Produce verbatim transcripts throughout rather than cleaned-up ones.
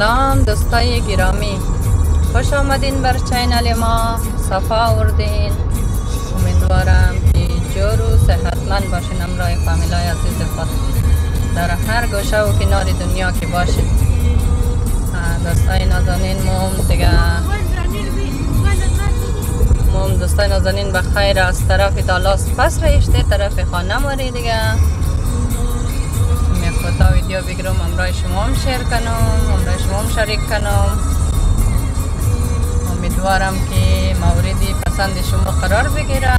سلام دوستای گرامی، خوش آمدین بر چینل ما، صفا آوردین. امیدوارم که جور و صحتمند باشین، همراه فامیلای عزیز خود در هر گوشه و کنار دنیا که باشین. دوستای نازنین موم دیگه موم دوستای نازنین بخیر از طرف دالاس پس رشته طرف خانه ماری دیگه فوتا ویدیو بگیرم، همراه شما هم شیر کنم، همراه شما هم شریک کنم. امیدوارم که موردی پسند شما قرار بگیره.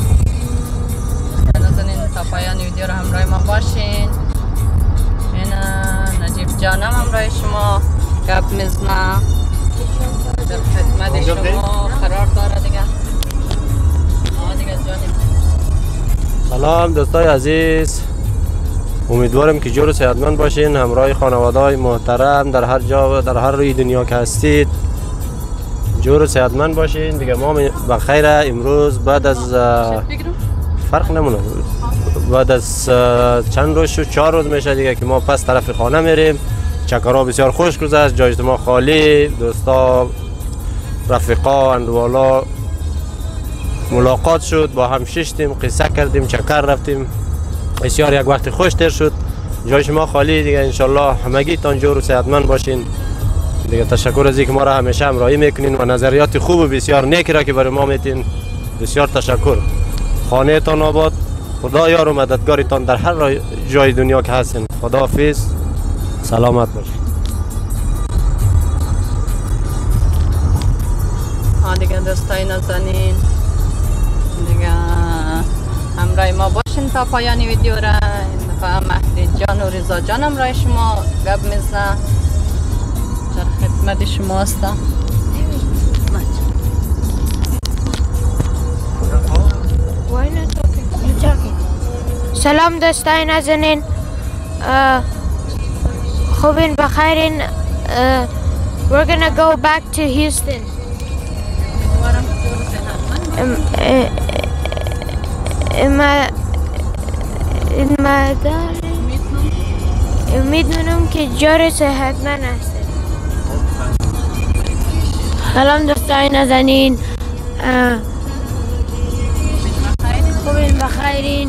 نازنین تا پایان ویدیو رو همراه ما باشین. این نجیب جانم همراه شما گپ میزنه، در خدمت شما قرار داره دیگه. دیگه جانب سلام دوستای عزیز، امیدوارم که جور و صحتمند باشین، همراه خانواده‌های محترم در هر جا در هر روی دنیا که هستید جور و صحتمند باشین دیگه. ما بخیر. امروز بعد از فرق نمونه بعد از چند روز شد، چهار روز میشه دیگه که ما پس طرف خانه میریم. چکرها بسیار خوش گذشت، جای اجتماع خالی، دوستا رفیقا اندوالا ملاقات شد، با هم ششتیم، قصه کردیم، چکر رفتیم، بسیار یک وقت خوش تر شد. جای شما خالی دیگه. انشالله همگی تان جور و صحتمند باشین دیگه. تشکر از اینکه ما را همیشه همراهی میکنین و نظریات خوب و بسیار نیک را که برای ما میتین. بسیار تشکر. خانه تان آباد، خدا یار و مددگارتان در هر جای دنیا که هستین. خداحافظ، سلامت باشین. ها دیگه دوستای نازنین دیگه همراه ما باشین تا پایان ویدیو را. و مهدی جان و رضا جان همراه شما گپ میزنه، در خدمت شما هستم. سلام دوستای نازنین، خوبین بخیرین. We're gonna go back to Houston. اما میدونم که جور صحتمند هستید. سلام دوستای نازنین، خوبین بخیرین،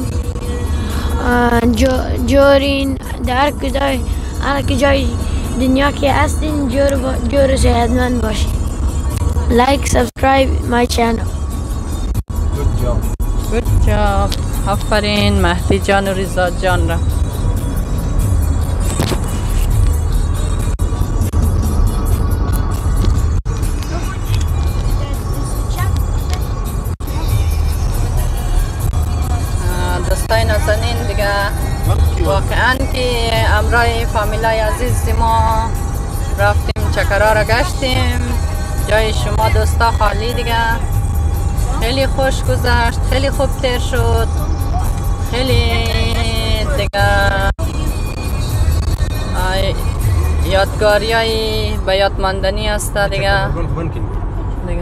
جورین در کجای هر کجای دنیا که هستین جور جور صحتمند باشین. لایک سابسکرایب مای چینل. Good job. Good job. آفرین مهدی جان و رضا جان را. دوستای نازنین دیگه واقعا که همراه فامیلای عزیز ما رفتیم، چکرها را گشتیم، جای شما دوستا خالی دیگه. خیلی خوش گذشت، خیلی خوب تیر شد، خیلی دیگه یادگاری های به یاد ماندنی است دیگه. دیگه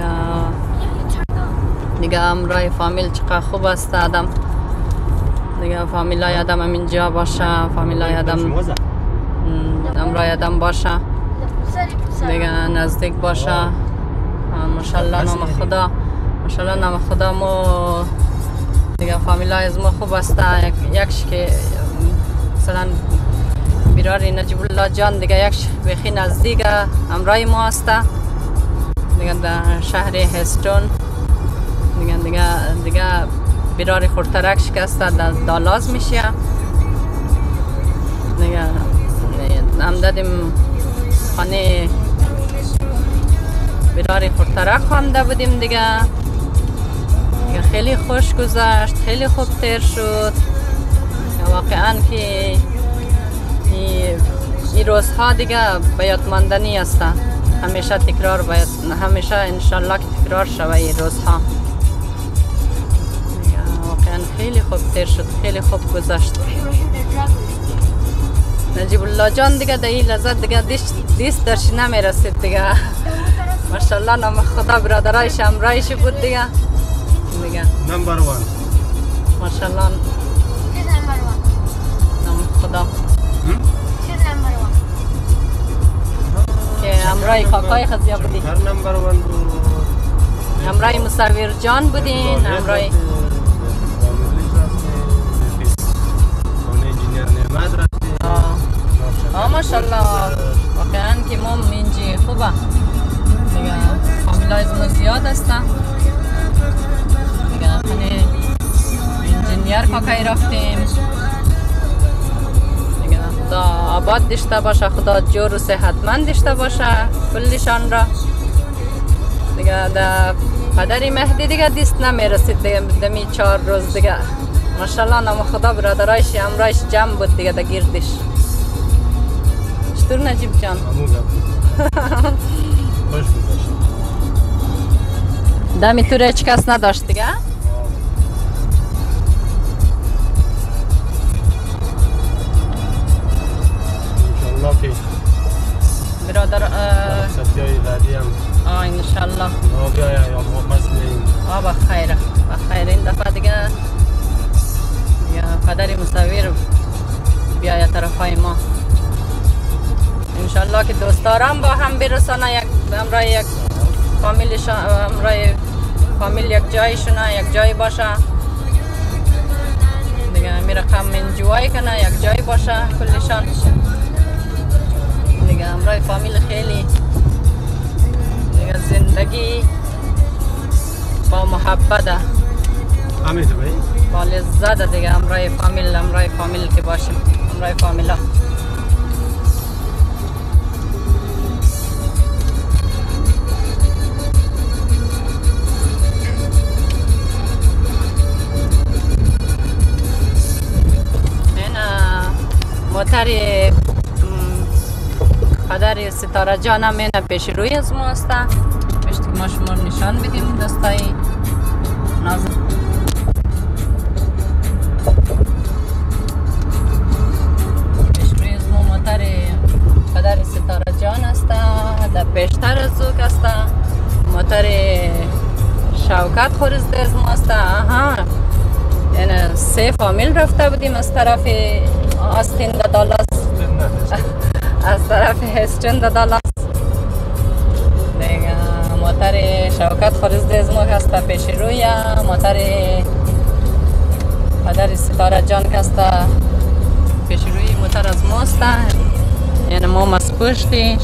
دیگه همراه فامیل چقدر خوب است آدم دیگه. فامیلای آدم هم اینجا باشه، فامیلای آدم همراه آدم باشه دیگه، نزدیک باشه. ماشاءالله نام خدا، ماشاءالله نام خدا مو دیگه فامیلای از ما خوب است. یکش که مثلا بیراری نجیب الله جان دیگه یکش بخی نزدیک همراه ما است دیگه، در شهر هستون دیگه. دیگه دیگه بیراری خورترک شکست در دالاز میشه دیگه. هم دادیم خانه بیراری خورترک خوانده بودیم دیگه. خیلی خوش گذشت، خیلی خوب تیر شد. واقعا که این روزها دیگه به یاد ماندنی است، همیشه تکرار باید، همیشه انشالله که تکرار شوه این روزها. واقعا خیلی خوب تیر شد، خیلی خوب گذشت. نجیب الله جان دیگه در این لحظه دیگه دیست درش نمی رسید دیگه. ماشاءالله نام خدا برادرایش همراهش بود دیگه دیگه. نمبر وان ماشاءالله نام خدا. که امرای کاکای خزیا بودی؟ هر نمبر ون بود. امرای مصور جان بودین؟ امرای آه ماشاءالله واقعا که ما منجی خوبه دیگه فامیلای ما زیاد هستن دیگه خانه انجینیر کاکای رفتیم دیگه خدا آباد داشته باشه خدا جور و صحتمند داشته باشه کلشان را دیگه در پدری مهدی دیگه دیست نمیرسید دیگه دمی چهار روز دیگه ماشاءالله نام خدا برادرایش امرایش جمع بود دیگه در گیردش چطور نجیب جان؟ خوش بود دمی تو هیچ کس نداشت دیگه؟ انشالله که برادر ستیای بعدی هم آه انشالله آه بیای یا ما مسئلیم آه بخیره بخیره این دفعه دیگه یا پدری مصور بیای طرفای ما انشالله که دوستارم با هم برسانه یک امرای یک فامیلشان امرای فامیل یک جایشونه یک جای باشه دیگه می رقم انجوای کنه یک جای باشه کلشان دیگه امرای فامیل خیلی دیگه زندگی با محبت همین تو بایی؟ با لذت دیگه امرای فامیل امرای فامیل که باشیم امرای فامیلا موتر پدر ستاره جانم اینه پیش روی از ما هسته پشت که ما شما نشان بدیم دستای نازم پیش روی از ما موتر پدر ستاره جان هسته در پیشتر از اوک هسته موتر شوکت خورزده از ما هسته آها یعنی سه فامیل رفته بودیم از طرف آستین دا دالاس از طرف هستون دا دالاس دیگه موتر شوکت خورزده از ما هسته پیش روی موتر پدر ستاره جان که هسته پیش روی موتر از ما هسته یعنی ما از پشتش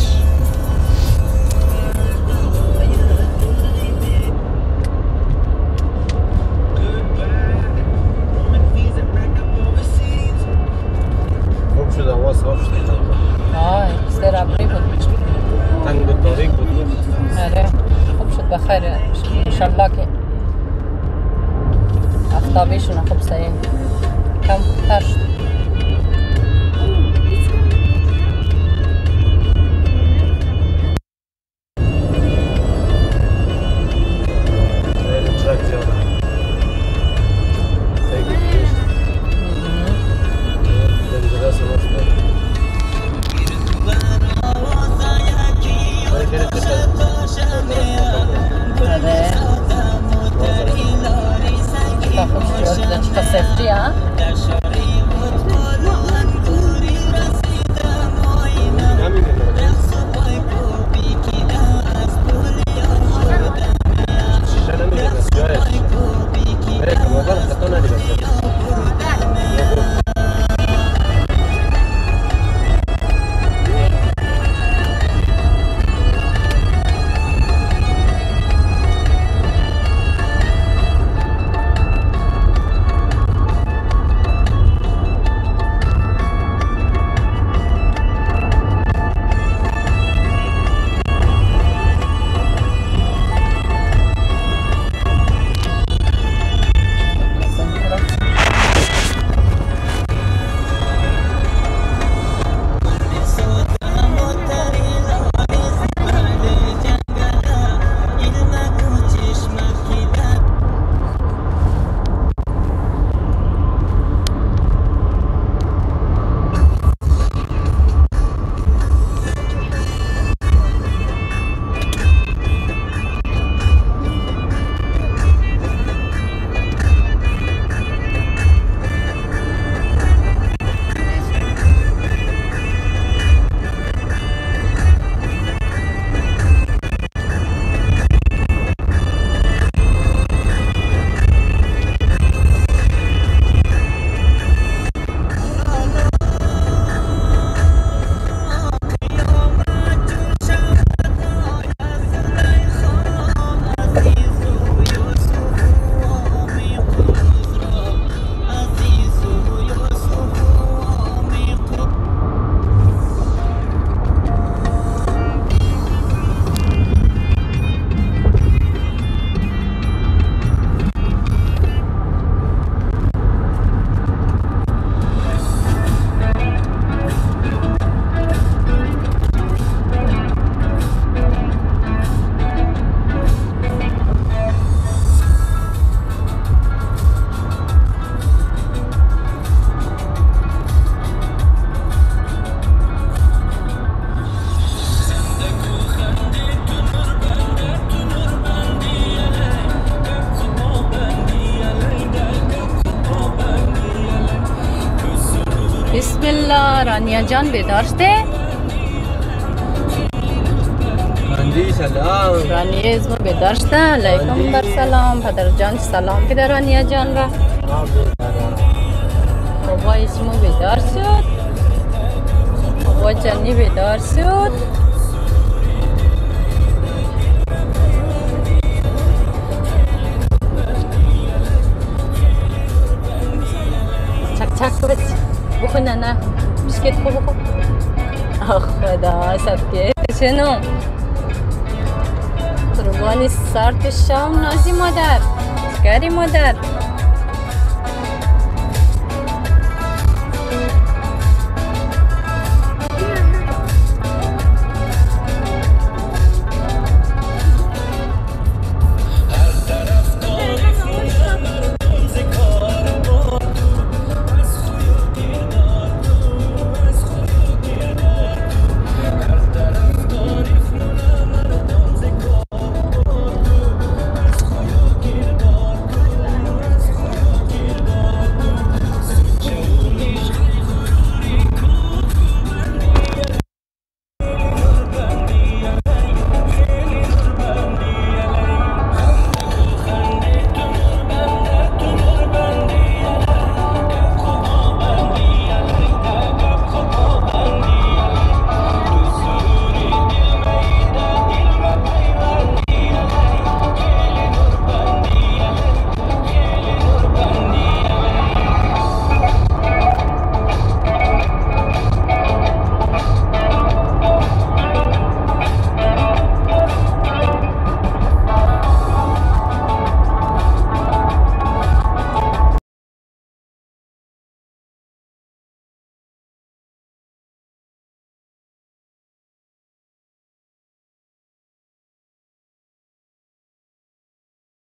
آه استر ابری بود تنگ بود تاریک بود آره خوب شد بخیر انشالله که افتابیشون خوب سایه کم تر شد بالا. رانیا جان بیدار شده؟ رانی سلام. رانیه اسم بیدار شده. علیکم بر سلام. پدر جان سلام که در رانیا جان را. بابا اسم بیدار شد. بابا جانی بیدار شد. چک چک بچ بخون نه نه بسکت خو بخون. آخ خدا سبکه شنو قربانی سرد شام نازی مادر گری مادر